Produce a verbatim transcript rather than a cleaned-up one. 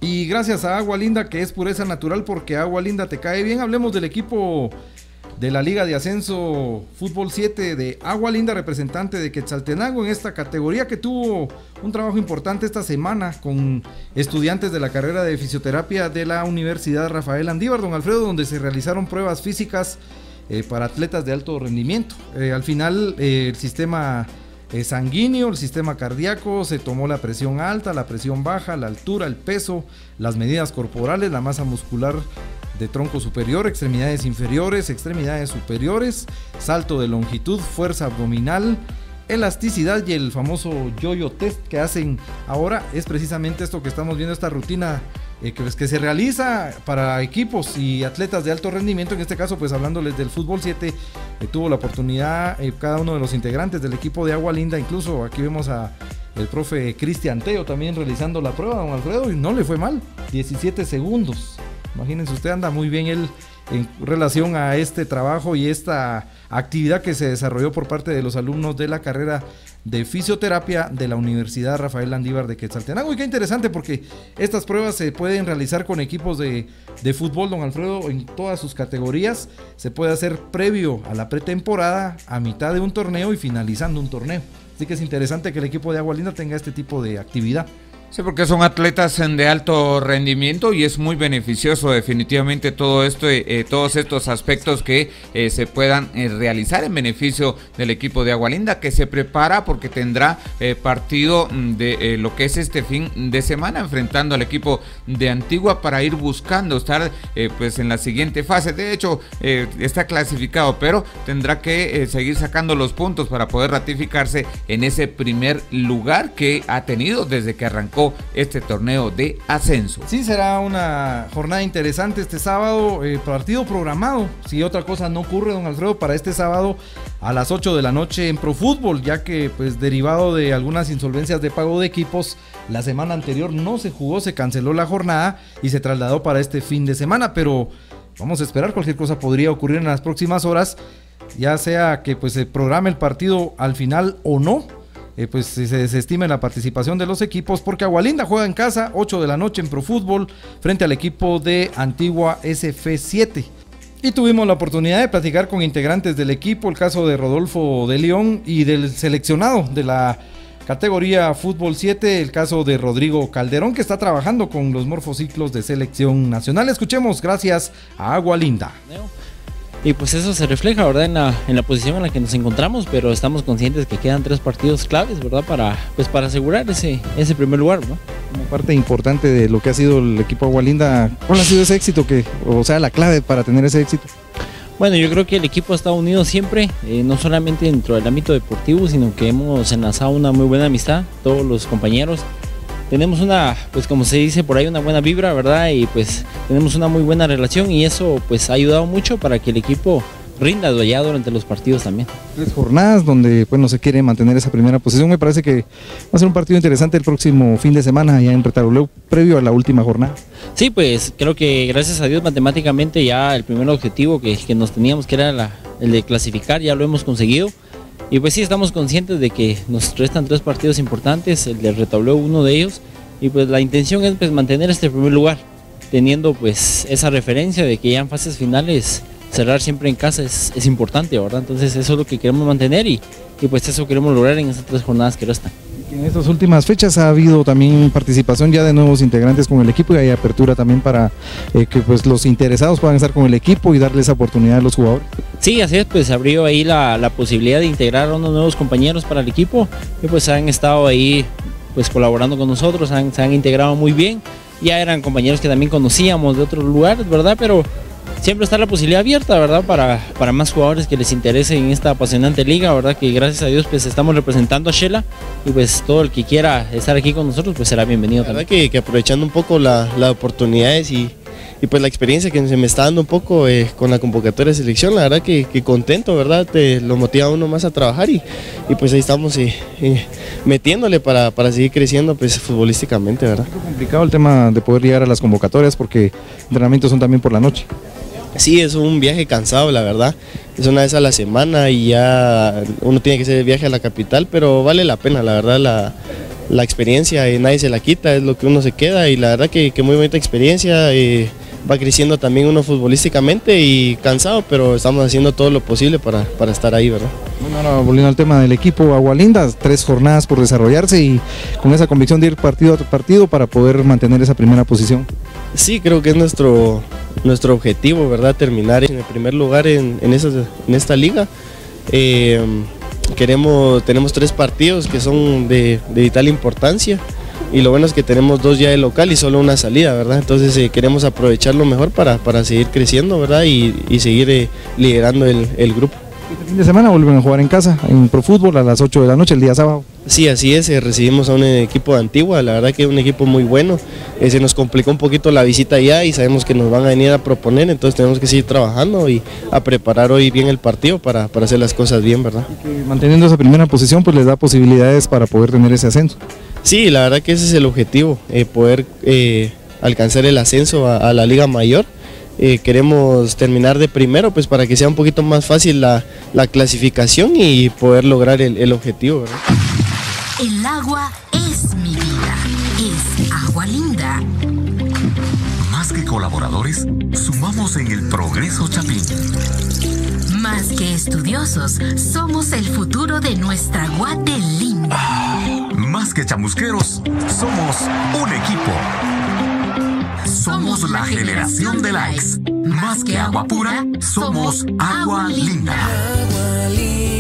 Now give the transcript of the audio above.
Y gracias a Agua Linda, que es pureza natural, porque Agua Linda te cae bien. Hablemos del equipo de la Liga de Ascenso Fútbol siete de Agua Linda, representante de Quetzaltenango en esta categoría, que tuvo un trabajo importante esta semana con estudiantes de la carrera de fisioterapia de la Universidad Rafael Andívar, don Alfredo, donde se realizaron pruebas físicas eh, para atletas de alto rendimiento. Eh, al final eh, el sistema eh, sanguíneo, el sistema cardíaco, se tomó la presión alta, la presión baja, la altura, el peso, las medidas corporales, la masa muscular de tronco superior, extremidades inferiores, extremidades superiores, salto de longitud, fuerza abdominal, elasticidad y el famoso yo-yo test que hacen ahora. Es precisamente esto que estamos viendo, esta rutina eh, que, que se realiza para equipos y atletas de alto rendimiento. En este caso, pues hablándoles del Fútbol siete, eh, tuvo la oportunidad eh, cada uno de los integrantes del equipo de Agua Linda, incluso aquí vemos a el profe Cristian Teo también realizando la prueba, don Alfredo, y no le fue mal, diecisiete segundos. Imagínense, usted anda muy bien él en relación a este trabajo y esta actividad que se desarrolló por parte de los alumnos de la carrera de fisioterapia de la Universidad Rafael Andívar de Quetzaltenango. Y qué interesante, porque estas pruebas se pueden realizar con equipos de, de fútbol, don Alfredo, en todas sus categorías. Se puede hacer previo a la pretemporada, a mitad de un torneo y finalizando un torneo. Así que es interesante que el equipo de Agua Linda tenga este tipo de actividad. Sí, porque son atletas de alto rendimiento y es muy beneficioso definitivamente todo esto, eh, todos estos aspectos que eh, se puedan eh, realizar en beneficio del equipo de Agua Linda, que se prepara porque tendrá eh, partido de eh, lo que es este fin de semana, enfrentando al equipo de Antigua para ir buscando estar eh, pues en la siguiente fase. De hecho eh, está clasificado, pero tendrá que eh, seguir sacando los puntos para poder ratificarse en ese primer lugar que ha tenido desde que arrancó este torneo de ascenso. Sí, será una jornada interesante este sábado, eh, partido programado, si otra cosa no ocurre, don Alfredo, para este sábado a las ocho de la noche en Profútbol, ya que pues derivado de algunas insolvencias de pago de equipos, la semana anterior no se jugó, se canceló la jornada y se trasladó para este fin de semana, pero vamos a esperar, cualquier cosa podría ocurrir en las próximas horas, ya sea que pues se programe el partido al final o no. Eh, pues se desestime la participación de los equipos, porque Agua Linda juega en casa, ocho de la noche en Profútbol, frente al equipo de Antigua S F siete. Y tuvimos la oportunidad de platicar con integrantes del equipo, el caso de Rodolfo de León y del seleccionado de la categoría Fútbol siete, el caso de Rodrigo Calderón, que está trabajando con los morfociclos de selección nacional. Escuchemos, gracias a Agua Linda. Y pues eso se refleja, ¿verdad?, en la, en la posición en la que nos encontramos, pero estamos conscientes que quedan tres partidos claves, ¿verdad?, para, pues para asegurar ese, ese primer lugar, ¿no? Como parte importante de lo que ha sido el equipo Agua Linda, ¿cuál ha sido ese éxito, que, o sea, la clave para tener ese éxito? Bueno, yo creo que el equipo ha estado unido siempre, eh, no solamente dentro del ámbito deportivo, sino que hemos enlazado una muy buena amistad, todos los compañeros. Tenemos una, pues como se dice por ahí, una buena vibra, ¿verdad? Y pues tenemos una muy buena relación y eso pues ha ayudado mucho para que el equipo rinda allá durante los partidos también. Tres jornadas donde pues no se quiere mantener esa primera posición. Me parece que va a ser un partido interesante el próximo fin de semana allá en Retaluleu, previo a la última jornada. Sí, pues creo que gracias a Dios matemáticamente ya el primer objetivo que, que nos teníamos, que era la, el de clasificar, ya lo hemos conseguido. Y pues sí, estamos conscientes de que nos restan tres partidos importantes, el de Retaluleu uno de ellos, y pues la intención es pues mantener este primer lugar, teniendo pues esa referencia de que ya en fases finales cerrar siempre en casa es, es importante, ¿verdad? Entonces eso es lo que queremos mantener y, y pues eso queremos lograr en estas tres jornadas que restan. En estas últimas fechas ha habido también participación ya de nuevos integrantes con el equipo y hay apertura también para eh, que pues los interesados puedan estar con el equipo y darle esa oportunidad a los jugadores. Sí, así es, pues abrió ahí la, la posibilidad de integrar a unos nuevos compañeros para el equipo y pues han estado ahí pues colaborando con nosotros, han, se han integrado muy bien, ya eran compañeros que también conocíamos de otros lugares, ¿verdad? Pero siempre está la posibilidad abierta, ¿verdad? Para, para más jugadores que les interese en esta apasionante liga, ¿verdad? Que gracias a Dios pues estamos representando a Shela y pues todo el que quiera estar aquí con nosotros pues será bienvenido también. La verdad que, que aprovechando un poco las la oportunidades y, y pues la experiencia que se me está dando un poco eh, con la convocatoria de selección, la verdad que, que contento, ¿verdad? Te lo motiva a uno más a trabajar y, y pues ahí estamos eh, eh, metiéndole para, para seguir creciendo pues futbolísticamente, ¿verdad? Es complicado el tema de poder llegar a las convocatorias porque entrenamientos son también por la noche. Sí, es un viaje cansado, la verdad, es una vez a la semana y ya uno tiene que hacer el viaje a la capital, pero vale la pena, la verdad, la, la experiencia eh, nadie se la quita, es lo que uno se queda y la verdad que, que muy bonita experiencia, eh, va creciendo también uno futbolísticamente y cansado, pero estamos haciendo todo lo posible para, para estar ahí, ¿verdad? Bueno, ahora volviendo al tema del equipo Agualinda, tres jornadas por desarrollarse y con esa convicción de ir partido a partido para poder mantener esa primera posición. Sí, creo que es nuestro, nuestro objetivo, ¿verdad? Terminar en el primer lugar en, en, esa, en esta liga. Eh, queremos, tenemos tres partidos que son de, de vital importancia y lo bueno es que tenemos dos ya de local y solo una salida, ¿verdad? Entonces eh, queremos aprovecharlo mejor para, para seguir creciendo, ¿verdad? Y, y seguir eh, liderando el, el grupo. Este fin de semana vuelven a jugar en casa, en Pro Fútbol a las ocho de la noche el día sábado. Sí, así es, eh, recibimos a un equipo de Antigua, la verdad que es un equipo muy bueno, eh, se nos complicó un poquito la visita allá y sabemos que nos van a venir a proponer, entonces tenemos que seguir trabajando y a preparar hoy bien el partido para, para hacer las cosas bien, ¿verdad? Y que manteniendo esa primera posición pues les da posibilidades para poder tener ese ascenso. Sí, la verdad que ese es el objetivo, eh, poder eh, alcanzar el ascenso a, a la Liga Mayor. Eh, queremos terminar de primero pues para que sea un poquito más fácil la, la clasificación y poder lograr el, el objetivo, ¿verdad? El agua es mi vida, es Agualinda. Más que colaboradores, sumamos en el progreso Chapín. Más que estudiosos, somos el futuro de nuestra Guate linda. Más que chamusqueros, somos un equipo. Somos la generación de likes. Más que agua pura, somos Agua Linda.